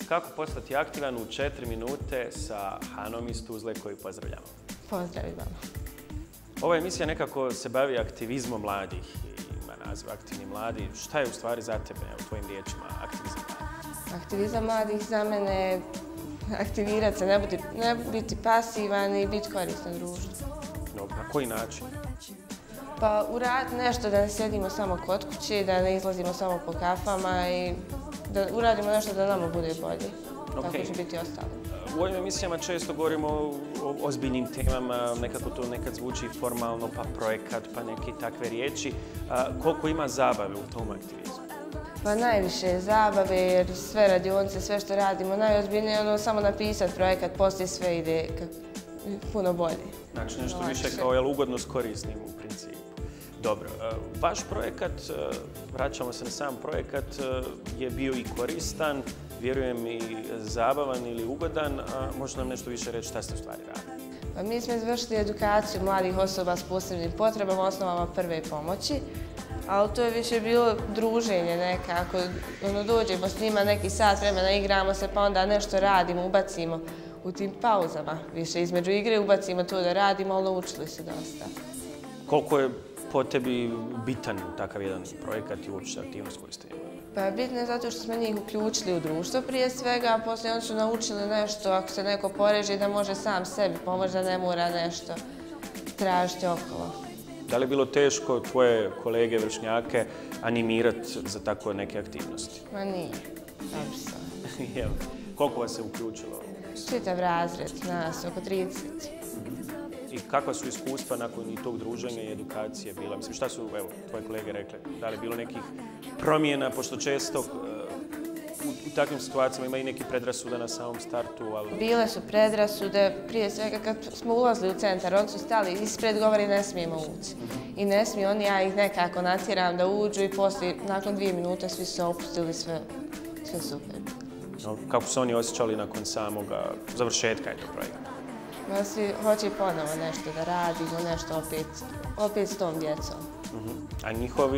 Kako postati aktivan u 4 minute sa Hanom iz Tuzle koju pozdravljamo. Pozdrav i vama. Ova emisija nekako se bavi aktivizmom mladih. Ima naziv Aktivni mladi. Šta je u stvari za tebe, u tvojim riječima, aktivizam mladih? Aktivizam mladih za mene je aktivirati se, ne biti pasivan i biti koristan društvu. Na koji način? Pa uraditi nešto da ne sjedimo samo kod kuće, da ne izlazimo samo po kafama i da uradimo nešto da nama bude bolje. Tako će biti ostalo. U ovim emisijama često govorimo o ozbiljnim temama, nekako to nekad zvuči formalno, pa projekat, pa neke takve riječi. Koliko ima zabave u tom aktivizmu? Pa najviše je zabave jer sve radionice, sve što radimo, najozbiljnije je ono samo napisati projekat, poslije sve ide puno bolje. Znači nešto više kao ugodno s korisnim u principu. Dobro, vaš projekat, vraćamo se na sam projekat, je bio i koristan, vjerujem i zabavan ili ugodan, a možete nam nešto više reći šta ste u stvari radili? Pa mi smo izvršili edukaciju mladih osoba s posebnim potrebama, osnovama prve pomoći, ali to je više bilo druženje nekako, dođemo s njima neki sat vremena, igramo se pa onda nešto radimo, ubacimo u tim pauzama, više između igre ubacimo to da radimo, ali naučili se dosta. Koliko je po tebi bitan takav jedan projekat i uopšte aktivnost koju ste imali? Pa bitno je zato što smo njih uključili u društvo prije svega, a poslije oni su naučili nešto, ako se neko poreži, da može sam sebi pomoći, da ne mora nešto tražiti okolo. Da li je bilo teško tvoje kolege, vršnjake animirati za tako neke aktivnosti? Ma nije, dobro sam. Koliko vas se uključilo? Čitav razred, nas oko 30. I kakva su iskustva nakon i tog druženja i edukacije bila? Mislim, šta su, evo, tvoje kolege rekli? Da li je bilo nekih promjena, pošto često u takvim situacijama ima i neki predrasuda na samom startu, ali... Bile su predrasude, prije svega kad smo ulazili u centar, oni su stali ispred, govori ne smijemo ući. I ne smiju oni, ja ih nekako natjeram da uđu i poslije, nakon 2 minute, svi su opustili, sve super. Kako su oni osjećali nakon samoga završetka je to projekta? Svi hoće ponovo nešto da radimo, nešto opet s tom djecom. A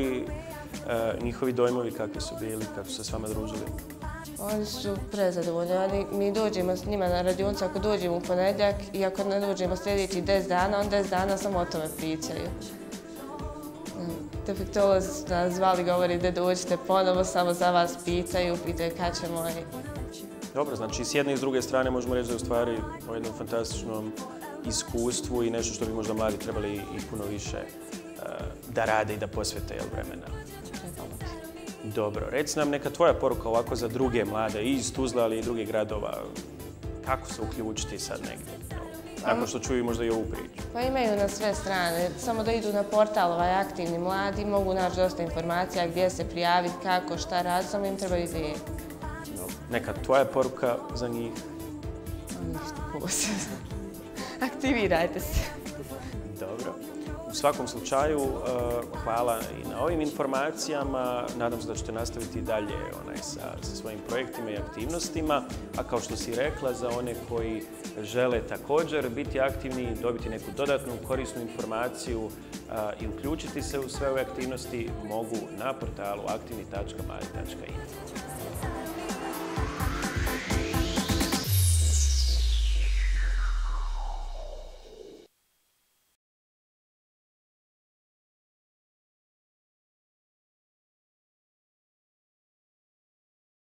njihovi dojmovi kakvi su bili, kako su se s vama družili? Oni su prezadovoljni. Mi dođemo s njima na radionicu ako dođemo u ponedjeljak i ako ne dođemo sljedeći 10 dana, on 10 dana samo o tome pričaju. Defektolog nas zvali, govori da dođete ponovo, samo za vas pitaju kad ćemo. Dobro, znači s jedne i s druge strane možemo reći da je u stvari o jednom fantastičnom iskustvu i nešto što bi možda mladi trebali i puno više da rade i da posvete vremena. Dobro, reci nam neka tvoja poruka ovako za druge mlade i iz Tuzla, ali i drugih gradova. Kako se uključiti sad negdje? Nakon što čuju možda i ovu priču. Pa imaju na sve strane. Samo da idu na portal Aktivni mladi, mogu naći dosta informacija gdje se prijaviti, kako, šta raditi, samo im treba ideje. Neka tvoja poruka za njih? Ništa posebno. Aktivirajte se. Dobro. U svakom slučaju, hvala i na ovim informacijama. Nadam se da ćete nastaviti dalje sa svojim projektima i aktivnostima. A kao što si rekla, za one koji žele također biti aktivni, dobiti neku dodatnu korisnu informaciju i uključiti se u sve ove aktivnosti, mogu na portalu aktivni.mladi.info.